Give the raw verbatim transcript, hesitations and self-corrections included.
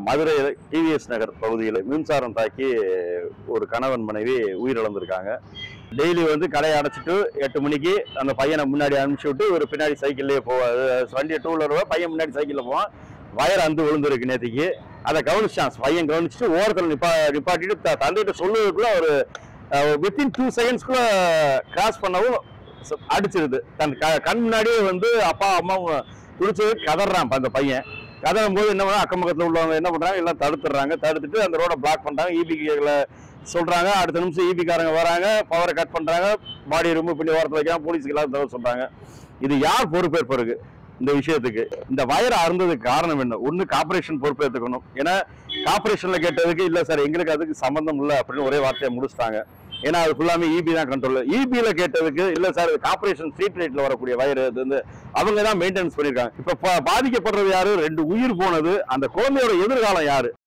Madurai TVS நகர் பகுதியில் மின்சாரம் தாக்கி ஒரு கணவன் மனைவி உயிரிழந்திருக்காங்க. டெய்லி வந்து கடையை அடைச்சிட்டு எட்டு மணிக்கு அந்த பையனை முன்னாடி அனுப்பிச்சு விட்டு ஒரு பின்னாடி சைக்கிள்லேயே போவாது. வண்டி டூ வீலர் பையன் முன்னாடி சைக்கிளில் போவான். வயர் அந்து விழுந்துருக்கு நேற்றுக்கு. அதை கவனிச்சான் பையன். கவனிச்சுட்டு ஓரத்தில் நிப்பா நிப்பாட்டிட்டு தந்தைகிட்ட சொல்லுவதுக்குள்ள ஒரு வித்தின் டூ செகண்ட்ஸ்குள்ள கிராஸ் பண்ணவும் அடிச்சிருது. தன் கண் முன்னாடியே வந்து அப்பா அம்மாவும் துடிச்சு கதறான் அந்த பையன். கதறும் போது என்ன பண்ணா அக்கம் பக்கத்தில் உள்ளவங்க என்ன பண்றாங்க, எல்லாம் தடுத்துடுறாங்க. தடுத்துட்டு அந்த ரோட பிளாக் பண்றாங்க. இபிகளை சொல்றாங்க. அடுத்த நிமிஷம் இபிக்காரங்க வராங்க, பவரை கட் பண்றாங்க, பாடி ரிமூவ் பண்ணி ஓரத்தில் வைக்காம போலீஸ்க்கு எல்லாம் தவிர சொல்றாங்க. இது யார் பொறுப்பேற்பருக்கு இந்த விஷயத்துக்கு? இந்த வயர் அறுந்ததுக்கு காரணம் என்ன? ஒண்ணு கார்பரேஷன் பொறுப்பேற்றுக்கணும். ஏன்னா கார்பரேஷன்ல கேட்டதுக்கு இல்ல சார் எங்களுக்கு அதுக்கு சம்பந்தம் இல்லை அப்படின்னு ஒரே வார்த்தையை முடிச்சிட்டாங்க. ஏன்னா அது ஃபுல்லாமே இபி தான் கண்ட்ரோல். இபியில கேட்டதுக்கு இல்ல சார் கார்பரேஷன் ஸ்ட்ரீட் லைட்ல வரக்கூடிய வயர் அது வந்து அவங்க தான் மெயின்டெனன்ஸ் பண்ணிருக்காங்க. இப்ப பாதிக்கப்படுறது யாரு? ரெண்டு உயிர் போனது. அந்த குழந்தையோட எதிர்காலம் யாரு?